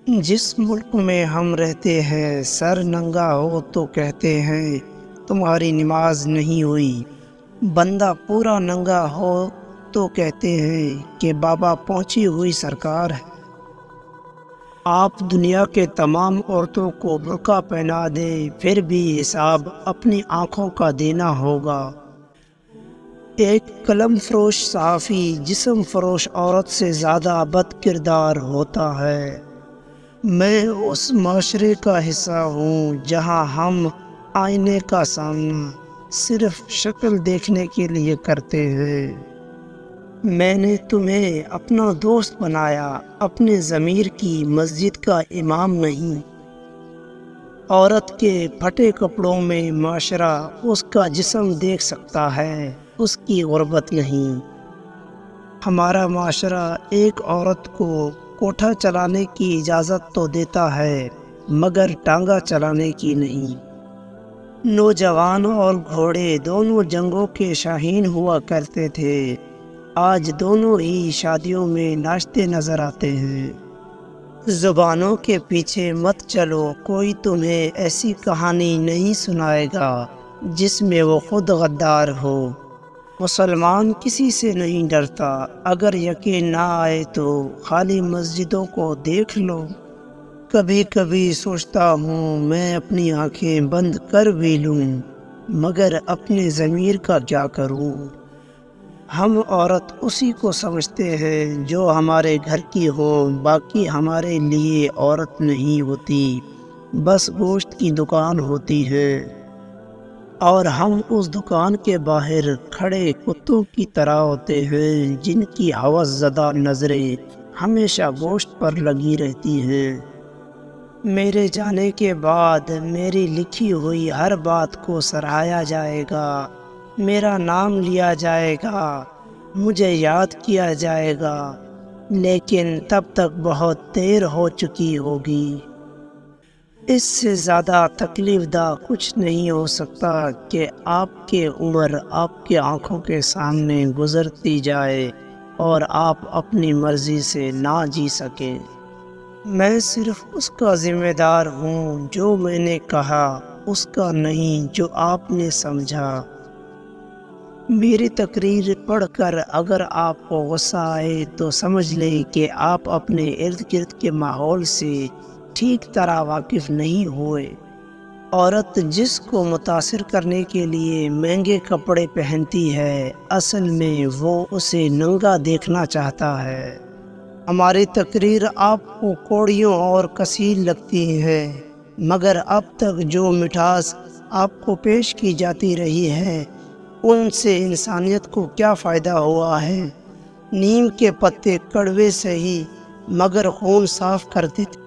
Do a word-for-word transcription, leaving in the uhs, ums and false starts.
جس ملک میں ہم رہتے ہیں سر ننگا ہو تو کہتے ہیں تمہاری نماز نہیں ہوئی، بندہ پورا ننگا ہو تو کہتے ہیں کہ بابا پہنچی ہوئی سرکار ہے۔ آپ دنیا کے تمام عورتوں کو برقع پہنا دیں پھر بھی حساب اپنی آنکھوں کا دینا ہوگا۔ ایک قلم فروش صحافی جسم فروش عورت سے زیادہ بد کردار ہوتا ہے۔ میں اس معاشرے کا حصہ ہوں جہاں ہم آئینے کا سامنا صرف شکل دیکھنے کے لیے کرتے ہیں۔ میں نے تمہیں اپنا دوست بنایا، اپنے ضمیر کی مسجد کا امام نہیں۔ عورت کے پھٹے کپڑوں میں معاشرہ اس کا جسم دیکھ سکتا ہے، اس کی غربت نہیں۔ ہمارا معاشرہ ایک عورت کو کوٹھا چلانے کی اجازت تو دیتا ہے مگر ٹانگا چلانے کی نہیں۔ نوجوان اور گھوڑے دونوں جنگوں کے شاہین ہوا کرتے تھے، آج دونوں ہی شادیوں میں ناچتے نظر آتے ہیں۔ زبانوں کے پیچھے مت چلو، کوئی تمہیں ایسی کہانی نہیں سنائے گا جس میں وہ خود غدار ہو۔ مسلمان کسی سے نہیں ڈرتا، اگر یقین نہ آئے تو خالی مسجدوں کو دیکھ لو۔ کبھی کبھی سوچتا ہوں میں اپنی آنکھیں بند کر بھی لوں مگر اپنے ضمیر کا کیا کروں۔ ہم عورت اسی کو سمجھتے ہیں جو ہمارے گھر کی ہو، باقی ہمارے لیے عورت نہیں ہوتی، بس گوشت کی دکان ہوتی ہے اور ہم اس دکان کے باہر کھڑے کتوں کی طرح ہوتے ہیں جن کی ہوس زدہ نظریں ہمیشہ گوشت پر لگی رہتی ہیں۔ میرے جانے کے بعد میری لکھی ہوئی ہر بات کو سراہا جائے گا، میرا نام لیا جائے گا، مجھے یاد کیا جائے گا، لیکن تب تک بہت دیر ہو چکی ہوگی۔ اس سے زیادہ تکلیف دہ کچھ نہیں ہو سکتا کہ آپ کی عمر آپ کی آنکھوں کے سامنے گزرتی جائے اور آپ اپنی مرضی سے نہ جی سکیں۔ میں صرف اس کا ذمہ دار ہوں جو میں نے کہا، اس کا نہیں جو آپ نے سمجھا۔ میری تقریر پڑھ کر اگر آپ کو غصہ آئے تو سمجھ لیں کہ آپ اپنے ارد گرد کے ماحول سے ٹھیک طرح واقف نہیں ہوئے۔ عورت جس کو متاثر کرنے کے لیے مہنگے کپڑے پہنتی ہے، اصل میں وہ اسے ننگا دیکھنا چاہتا ہے۔ ہماری تقریر آپ کو کوڑیوں اور کثیر لگتی ہے مگر اب تک جو مٹھاس آپ کو پیش کی جاتی رہی ہے ان سے انسانیت کو کیا فائدہ ہوا ہے؟ نیم کے پتے کڑوے سہی مگر خون صاف کر دیتے